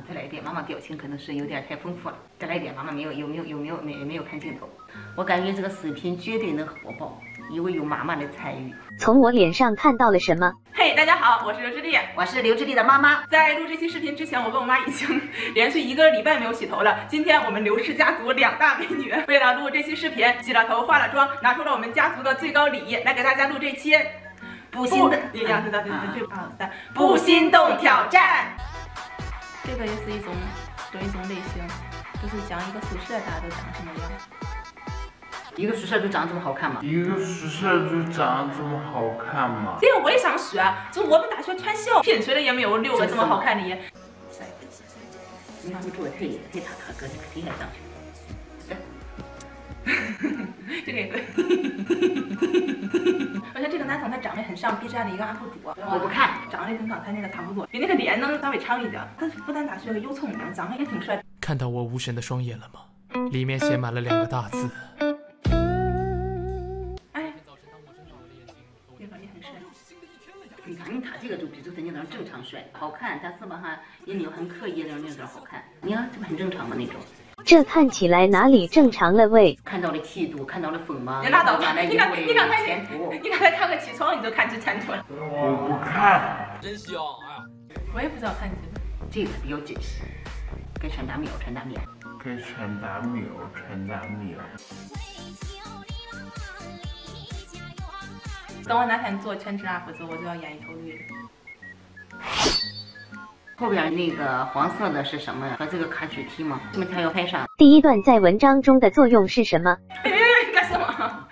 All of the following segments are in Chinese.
再来一点，妈妈表情可能是有点太丰富了。再来一点，妈妈没有看镜头。我感觉这个视频绝对能火爆，因为有妈妈的参与。 从我脸上看到了什么？ 嘿，大家好，我是刘志丽， 我是刘志丽的妈妈。 在录这期视频之前，我跟我妈已经连续1个礼拜没有洗头了。今天我们刘氏家族2大美女为了录这期视频，洗了头、化了妆，拿出了我们家族的最高礼仪来给大家录这期不心动不心动挑战。这个也是一种类型，就是讲一个宿舍大家都长什么样。 一个宿舍就长这么好看吗？ 一个宿舍就长这么好看吗？ 这个我也想学，就我们大学穿校品学的也没有6个这么好看的衣。 你看我做的忒塌塌，搁这个忒上去。 这个也对。而且这个男生他长得很像 B 站的一个 UP 主， 我不看， 长得跟刚才那个差不多，比那个脸能稍微长一点。他是复旦大学的，又聪明，长得也挺帅。 看到我无神的双眼了吗？里面写满了2个大字。 哎，这个也很帅。 你看他这个就比周晨那种正常帅，好看，但是吧哈也没有很刻意的那种好看。你看这不很正常的那种。 这看起来哪里正常了喂？ 看到了气度，看到了锋芒。 你拉倒吧！你刚才看个起床你就看这前途了。 我不看， 真香！哎呀， 我也不知道看这个比较真实，该传达秒。 该传达秒。 等我哪天做全职 UP 主，我就要演一头驴。 后边那个黄色的是什么？和这个卡主题吗？这么才要拍上。 第一段在文章中的作用是什么？ 干什么？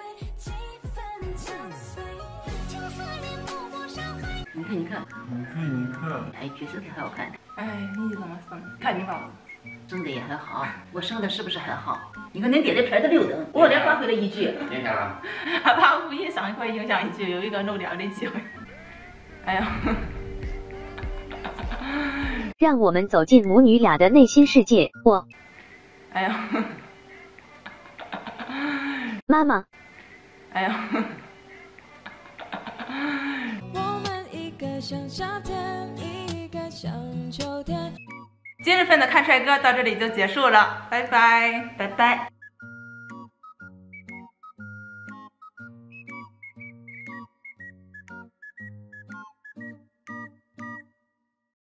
你看，哎，确实是很好看。 哎，你怎么生？看你吧， 生的也很好。我生的是不是很好？你看恁爹这片的6等，我连发挥了1句。 你看了？ 还怕故意上一回影响1句，有一个露脸的机会。哎呀。 让我们走进母女俩的内心世界。我， 哎呀， 妈妈， 哎呀， 我们一个像夏天，一个像秋天。 今日份的看帅哥到这里就结束了，拜拜。